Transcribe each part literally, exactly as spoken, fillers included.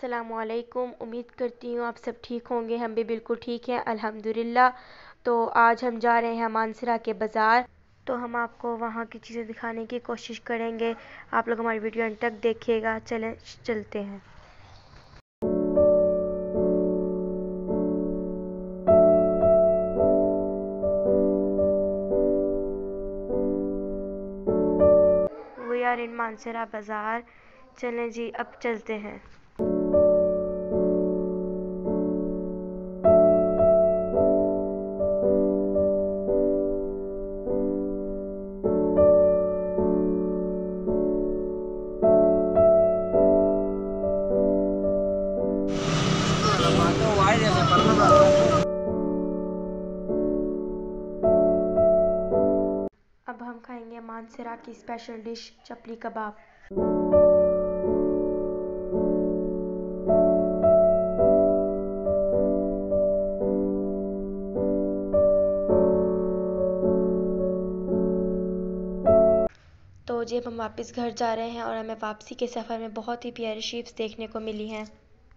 अस्सलामुअलैकुम। उम्मीद करती हूँ आप सब ठीक होंगे। हम भी बिल्कुल ठीक हैं अल्हम्दुलिल्लाह। तो आज हम जा रहे हैं मानसरा के बाज़ार, तो हम आपको वहाँ की चीज़ें दिखाने की कोशिश करेंगे। आप लोग हमारी वीडियो अंत तक देखिएगा। चलें चलते हैं। वी आर इन मानसरा बाज़ार। चलें जी, अब चलते हैं। अब हम खाएंगे मानसरा की स्पेशल डिश चपली कबाब। तो जब हम वापस घर जा रहे हैं और हमें वापसी के सफ़र में बहुत ही प्यारी शीप्स देखने को मिली हैं।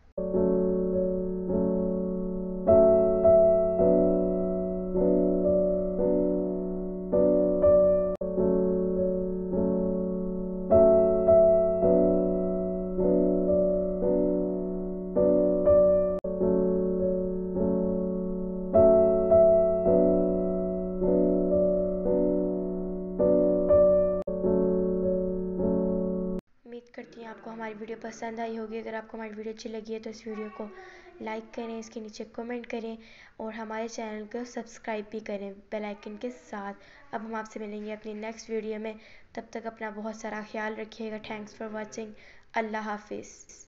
उम्मीद करती हूँ आपको हमारी वीडियो पसंद आई होगी। अगर आपको हमारी वीडियो अच्छी लगी है तो इस वीडियो को लाइक करें, इसके नीचे कमेंट करें और हमारे चैनल को सब्सक्राइब भी करें बेल आइकन के साथ। अब हम आपसे मिलेंगे अपनी नेक्स्ट वीडियो में। तब तक अपना बहुत सारा ख्याल रखिएगा। Thanks for watching. अल्लाह हाफिज़।